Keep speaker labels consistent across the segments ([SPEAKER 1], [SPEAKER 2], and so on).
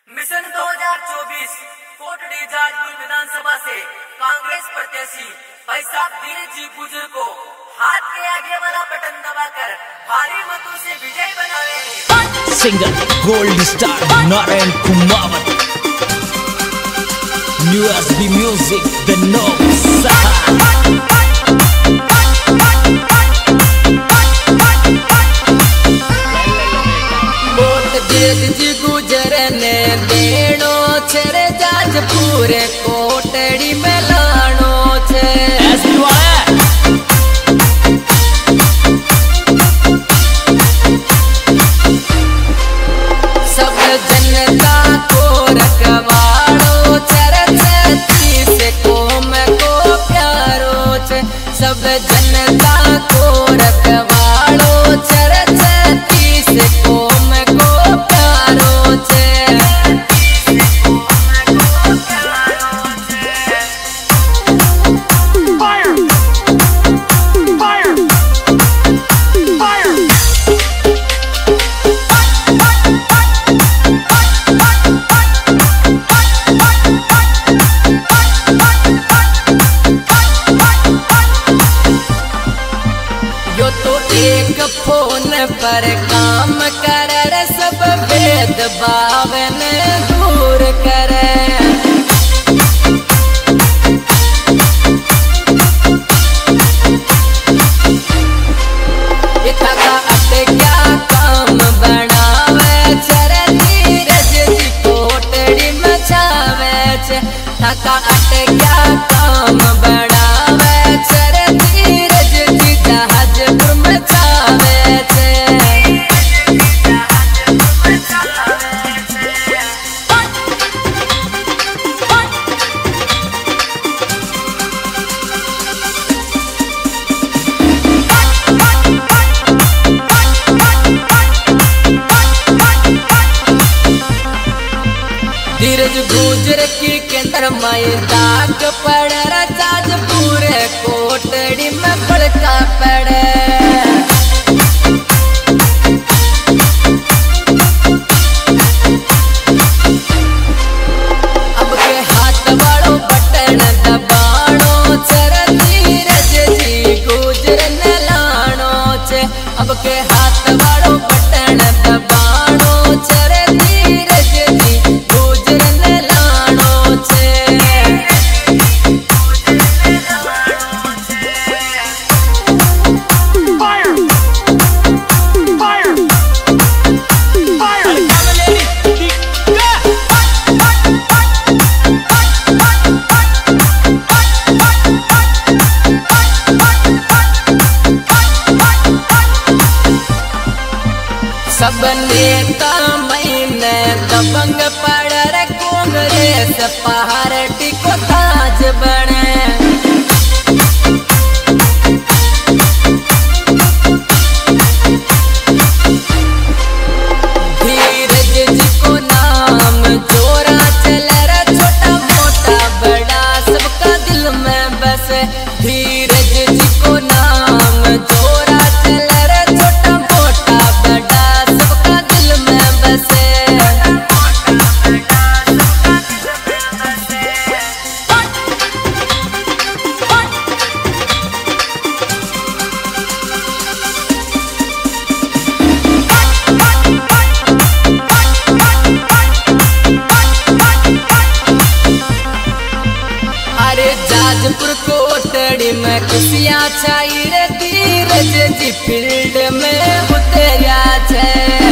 [SPEAKER 1] Mission 2024 Kotri Jajpur विधानसभा से कांग्रेस प्रत्याशी भाई साहब धीरज जी गुजर को हाथ के आगे वाला बटन दबाकर भारी मतों से विजय बनावे।
[SPEAKER 2] Singer gold star Narayan Kumawat, USB music the
[SPEAKER 3] Dheeraj ji गुजरने देनो छे जाजपुर कोटड़ी में लानो छे। सब जनता को रखवाड़ो छत्तीस से कोम को प्यारो छे। सब जनता को रखवाड़ो छत्तीस से कोम को प्यारो छे। यो तो एक फोन पर काम करे, सब भेद भावन दूर करे। इतना क्या काम बनावे छे धीरज जी कोटड़ी में छावे छे। थका क्या काम बनावे छे धीरज जी जाजपुर में छावे छे। धीरज गुजर की केंद्र में दाग पड़ जाजपुर कोटड़ी में बड़का पड़े। अब के हाथ वालों बटन दबाणो छे धीरज जी गुजर ने लाणो छे। अब के हाथ वालों बटन दबाणो छे धीरज जी गुजर ने लाणो छे। सब नेता महीने दबंग पड़ कांग्रेस पार्टी को ताज बने। धीरज जी को नाम जोरा चले रे, छोटा मोटा बड़ा सबका दिल में बसे। धीरज जी को नाम जोरा चले रे, छोटा मोटा बड़ा सबका दिल में बसे। अरे जाजपुर कोटड़ी में खुशियाँ छाई रे, धीरज जी फील्ड में उतरिया छे।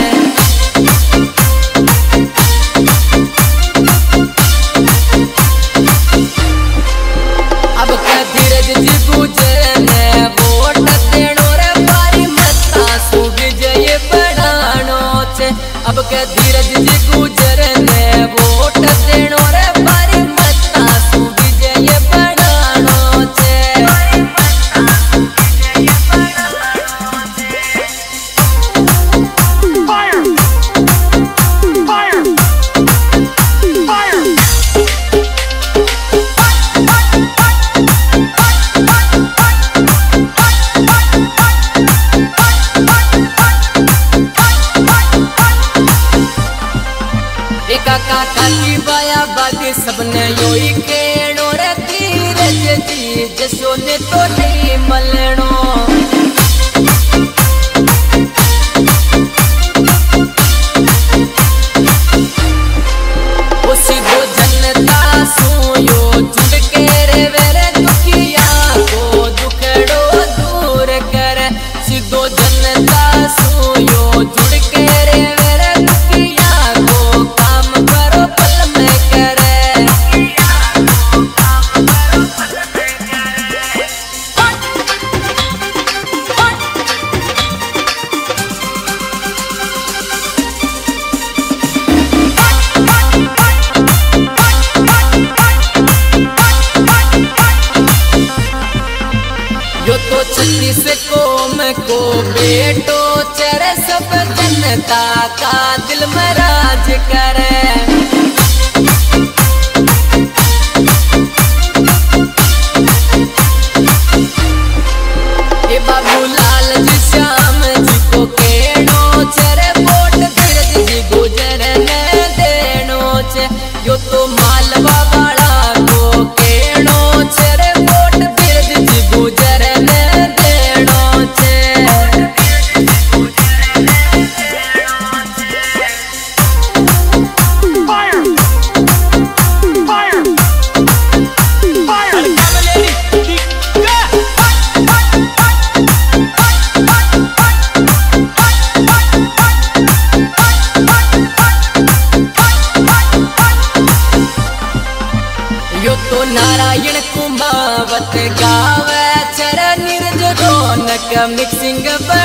[SPEAKER 3] अब के धीरज जी गुजर ने वोट देनो रे, भारी मता सु विजय बढ़ानो छे। अब के धीरज जी गुजर ने वोट देनो रे, भारी मता सु विजय बढ़ानो छे। काका काकी बाया बादी सबने योई केणो रे धीरज जी जसो ने तो नहीं मलणो छत्तीस कोम को बेटो चरे सब जनता का दिल में राज करे ए बाबूलाल जी श्याम जी को केणो चरे वोट धीरज जी गुजरने देनो छे यो तो मालवा वाला को केणो चरे वोट धीरज जी गुजरने नारायण कुमावत गावे चर नीरज रौनक मिक्सिंग